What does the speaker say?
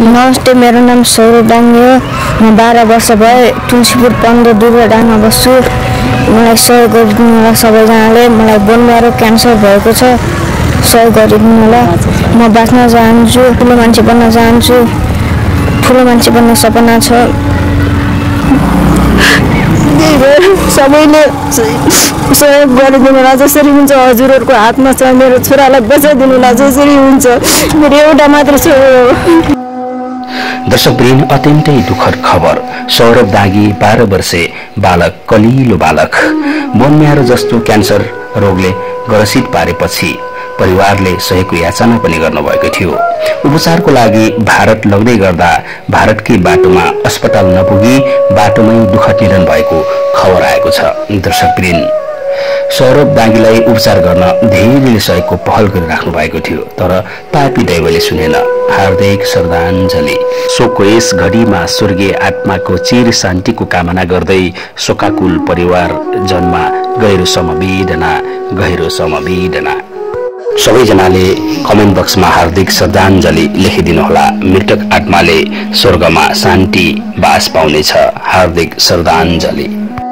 नमस्ते, मेरो नाम सौरभ डाङ्गे हो। म 12 वर्ष भए तुलसीपुर 15 दुर्गाडाङमा बस्छु। मलाई सहयोग गरिदिनु होला सबैजनाले। मलाई बोन मेरो क्यान्सर भएको छ, सहयोग गरिदिनु होला। म बाँच्न चाहन्छु, ठुलो मान्छे बन्न चाहन्छु, ठुलो मान्छे बन्ने सपना छ। सबैले सहयोग गरिदिनु होला जसरी हुन्छ। हजुरहरूको हातमा छ, मेरो छोरालाई बचाइदिनु होला जसरी हुन्छ। मेरो एउटा मात्र छोरो हो। दर्शकवृन्द, अत्यन्तै दुःखद खबर। सौरभ दागी 12 वर्षे बालक, कलिलो बालक, बोनम्यारो जस्तो क्यान्सर रोगले ग्रसित पारेपछि परिवारले सहयोगको याचना पनि गर्नुभएको थियो। उपचारको लागि भारत लग्दै गर्दा भारतकै बाटोमा अस्पताल नपुगी बाटोमै दुःखद निधन भएको खबर आएको छ। दर्शकवृन्द, सौरभ दागीलाई उपचार गर्न धेरैले सहयोगको पहल गरिराख्नु भएको थियो, तर पापी दैवले सुनेन। हार्दिक श्रद्धाञ्जली। शोकको यस घडीमा स्वर्गीय आत्माको चिर शान्तिको कामना गर्दै शोकाकुल परिवार जनमा गहिरो समवेदना। सबैजनाले कमेन्ट बक्समा हार्दिक श्रद्धाञ्जली लेखिदिनुहोला। मृतक आत्माले स्वर्गमा शान्ति बास पाउनेछ। हार्दिक श्रद्धाञ्जली।